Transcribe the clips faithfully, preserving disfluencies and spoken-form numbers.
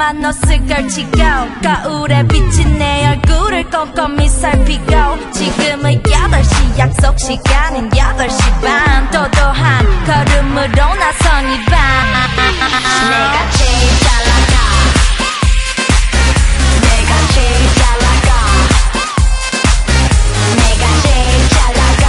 나만 옷을 걸치고 거울에 비친 내 얼굴을 꼼꼼히 살피고 지금은 여덟 시 약속 시간은 여덟 시 반 도도한 걸음으로 나선 이 밤 내가 제일 잘 나가 내가 제일 잘 나가 내가 제일 잘 나가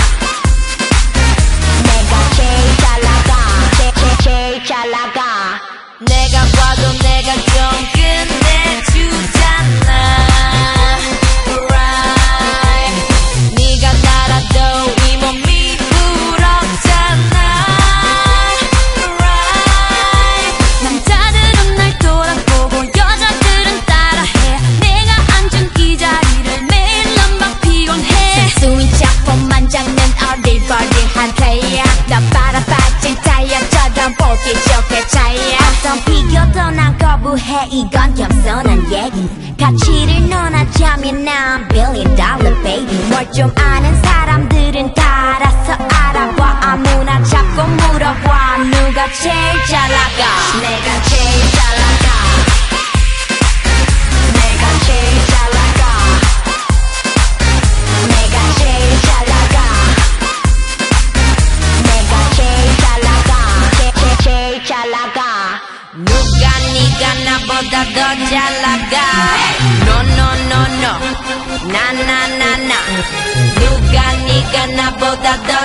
내가 제일 잘 나가 제, 제, 제일 잘 나가 내가 봐도 내가 좀 끝내주잖아 Right 네가 달아도 이 몸이 부럽잖아 Right 남자들은 날 돌아보고 여자들은 따라해 내가 앉은 이 자리를 매일 막 피곤해 순수인 작품만 잡는 어릴버릴한 플레이어 나 빨아빠진 타이어처럼 보기 좋게 차이야 어떤 비교도 난 거부해 이건 겸손한 얘기 가치를 논하자면 난 billion dollar baby 뭘 좀 아는 사람들은 다 알아서 알아봐 아무나 자꾸 물어봐 누가 제일 잘 나가 내가 제일 잘 나가 내가 제일 잘 나가 내가 제일 잘 나가 내가 제일 잘 나가 제, 제, 제일 잘 나가 누가 니가 나보다 더 잘 나가 No no no no 나 나 나 나 누가 니가 나보다 더